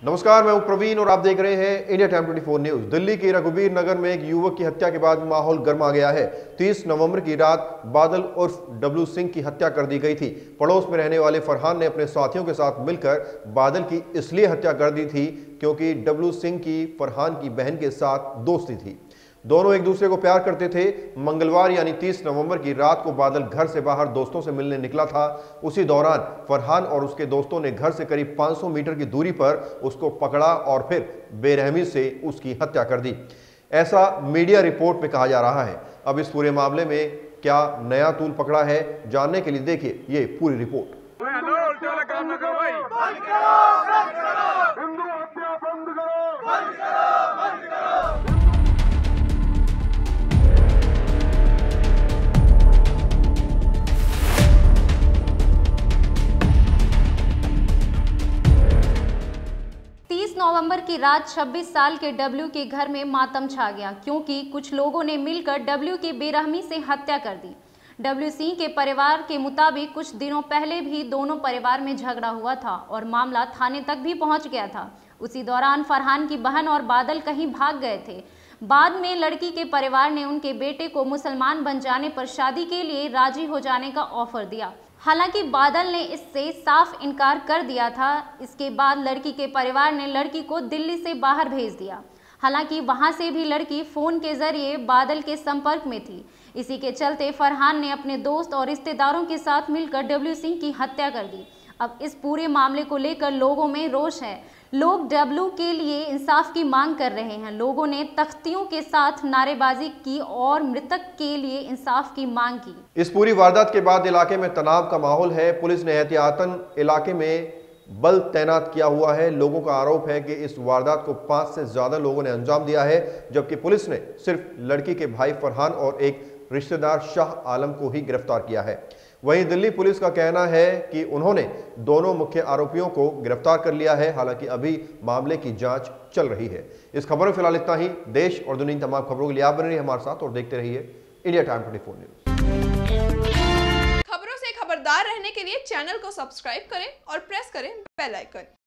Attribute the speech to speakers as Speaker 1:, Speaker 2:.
Speaker 1: नमस्कार, मैं हूं प्रवीण और आप देख रहे हैं इंडिया टाइम 24 न्यूज। दिल्ली के रघुवीर नगर में एक युवक की हत्या के बाद माहौल गर्मा गया है। 30 नवंबर की रात बादल उर्फ डब्लू सिंह की हत्या कर दी गई थी। पड़ोस में रहने वाले फरहान ने अपने साथियों के साथ मिलकर बादल की इसलिए हत्या कर दी थी क्योंकि डब्लू सिंह की फरहान की बहन के साथ दोस्ती थी। दोनों एक दूसरे को प्यार करते थे। मंगलवार यानी 30 नवंबर की रात को बादल घर से बाहर दोस्तों से मिलने निकला था। उसी दौरान फरहान और उसके दोस्तों ने घर से करीब 500 मीटर की दूरी पर उसको पकड़ा और फिर बेरहमी से उसकी हत्या कर दी। ऐसा मीडिया रिपोर्ट में कहा जा रहा है। अब इस पूरे मामले में क्या नया तूल पकड़ा है, जानने के लिए देखिए ये पूरी रिपोर्ट।
Speaker 2: 30 नवंबर की रात 26 साल के डब्ल्यू के घर में मातम छा गया क्योंकि कुछ लोगों ने मिलकर डब्ल्यू की बेरहमी से हत्या कर दी। डब्ल्यू सिंह के परिवार के मुताबिक कुछ दिनों पहले भी दोनों परिवार में झगड़ा हुआ था और मामला थाने तक भी पहुंच गया था। उसी दौरान फरहान की बहन और बादल कहीं भाग गए थे। बाद में लड़की के परिवार ने उनके बेटे को मुसलमान बन जाने पर शादी के लिए राजी हो जाने का ऑफर दिया। हालांकि बादल ने इससे साफ इनकार कर दिया था। इसके बाद लड़की के परिवार ने लड़की को दिल्ली से बाहर भेज दिया। हालांकि वहां से भी लड़की फोन के जरिए बादल के संपर्क में थी। इसी के चलते फरहान ने अपने दोस्त और रिश्तेदारों के साथ मिलकर डब्ल्यू सिंह की हत्या कर दी। अब इस पूरे मामले को लेकर लोगों में रोष है। लोग डब्ल्यू के लिए इंसाफ की मांग कर रहे हैं। लोगों ने तख्तियों के साथ नारेबाजी की और मृतक के लिए इंसाफ की मांग की।
Speaker 1: इस पूरी वारदात के बाद इलाके में तनाव का माहौल है। पुलिस ने एहतियातन इलाके में बल तैनात किया हुआ है। लोगों का आरोप है कि इस वारदात को 5 से ज्यादा लोगों ने अंजाम दिया है, जबकि पुलिस ने सिर्फ लड़की के भाई फरहान और एक रिश्तेदार शाह आलम को ही गिरफ्तार किया है। वहीं दिल्ली पुलिस का कहना है कि उन्होंने दोनों मुख्य आरोपियों को गिरफ्तार कर लिया है। हालांकि अभी मामले की जांच चल रही है। इस खबर में फिलहाल इतना ही। देश और दुनिया की तमाम खबरों के लिए आप बने रहिए हमारे साथ और देखते रहिए इंडिया टाइम 24 न्यूज।
Speaker 3: खबरों से खबरदार रहने के लिए चैनल को सब्सक्राइब करें और प्रेस करें बेल आइकन।